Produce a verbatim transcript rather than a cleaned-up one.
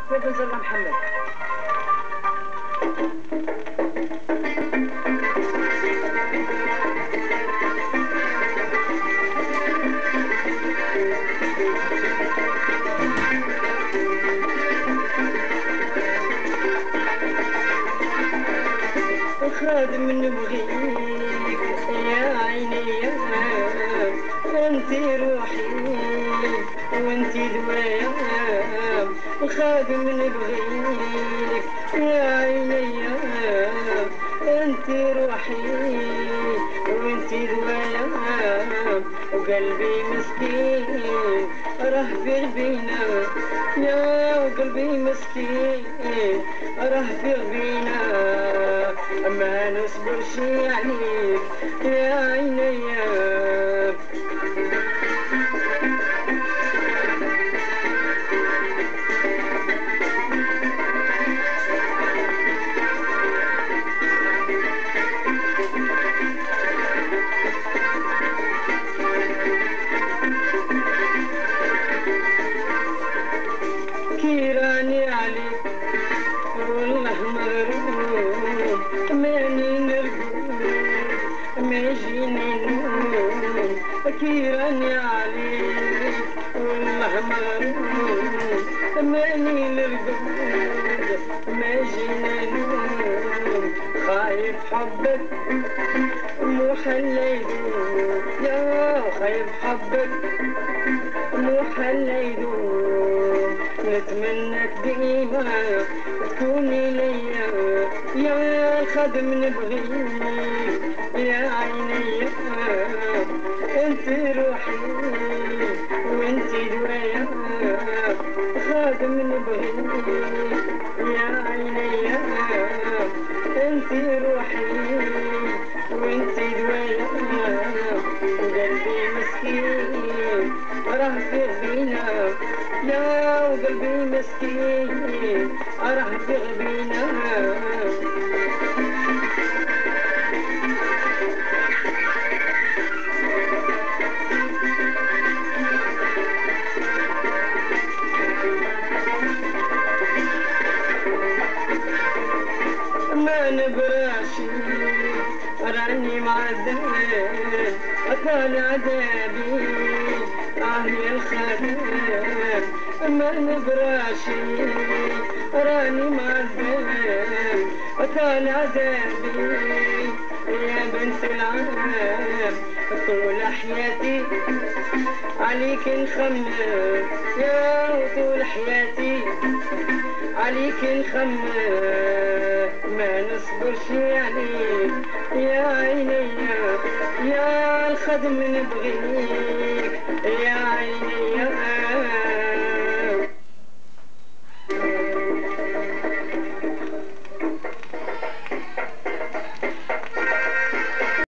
بن زرقا محمد. خادم نبغيك يا عيني يا انتي روحي وانتي دوايا. خادم نبغيك يا عيني يا انتي روحي وانتي دوايا. وقلبي مسكين راه في غبينا يا وقلبي مسكين راه في غبينا. ما نصبرش عليك يا عيني. كيراني عليك والله مغروم ماني نرقد ما يجيني نوم. كيراني عليك والله مغروم ماني نرقد ما يجيني نوم. خايف حبك مو حلا يدوم يا خايف حبك مو حلا يدوم. نتمناك ديما تكوني ليا يا الخدم نبغيك يا عيني انتي روحي وانتي دوايا. خادم نبغيك يا عيني انتي روحي وانتي دوايا. وقلبي مسكين راه في غبينا يا وقلبي مسكين راه في غبينا. ما نبراشي راني معذب أطال عذابي آه يا الخدم. ما نبراشي راني معذب أطال عذابي يا بنت العذاب. طول حياتي عليك نخمم يا وطول حياتي عليك نخمم. ما نصبرش عليك يا عيني يا الخدم نبغيك